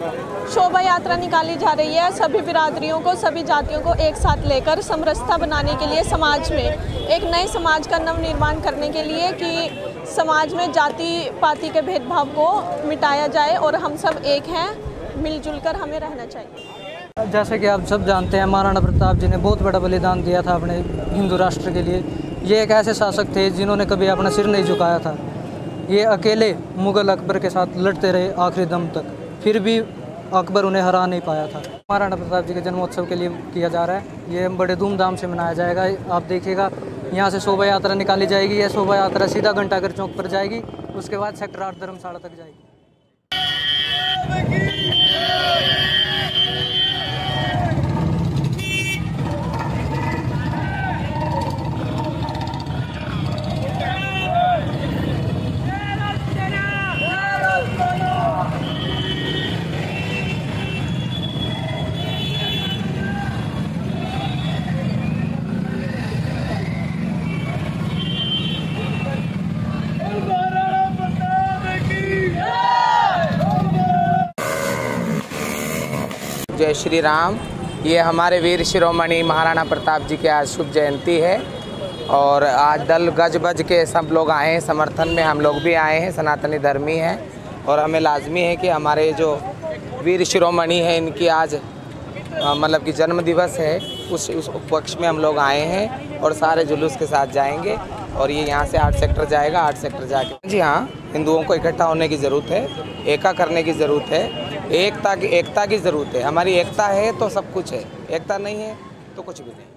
शोभा यात्रा निकाली जा रही है। सभी बिरादरियों को, सभी जातियों को एक साथ लेकर समरसता बनाने के लिए, समाज में एक नए समाज का नवनिर्माण करने के लिए कि समाज में जाति पाति के भेदभाव को मिटाया जाए और हम सब एक हैं, मिलजुल कर हमें रहना चाहिए। जैसे कि आप सब जानते हैं, महाराणा प्रताप जी ने बहुत बड़ा बलिदान दिया था अपने हिंदू राष्ट्र के लिए। ये एक ऐसे शासक थे जिन्होंने कभी अपना सिर नहीं झुकाया था। ये अकेले मुग़ल अकबर के साथ लड़ते रहे आखिरी दम तक, फिर भी अकबर उन्हें हरा नहीं पाया था। महाराणा प्रताप जी के जन्मोत्सव के लिए किया जा रहा है। ये बड़े धूमधाम से मनाया जाएगा। आप देखिएगा, यहाँ से शोभा यात्रा निकाली जाएगी। यह शोभा यात्रा सीधा घंटाघर चौक पर जाएगी, उसके बाद सेक्टर 8 धर्मशाला तक जाएगी। जय श्री राम। ये हमारे वीर शिरोमणि महाराणा प्रताप जी की आज शुभ जयंती है और आज दल गज बज के सब लोग आए हैं समर्थन में। हम लोग भी आए हैं, सनातनी धर्मी हैं और हमें लाजमी है कि हमारे जो वीर शिरोमणि हैं इनकी आज मतलब कि जन्म दिवस है, उस उपलक्ष्य में हम लोग आए हैं और सारे जुलूस के साथ जाएंगे और ये यहाँ से 8 सेक्टर जाएगा। 8 सेक्टर जाके जी हाँ, हिंदुओं को इकट्ठा होने की ज़रूरत है, एका करने की ज़रूरत है, एकता की ज़रूरत है। हमारी एकता है तो सब कुछ है, एकता नहीं है तो कुछ भी नहीं।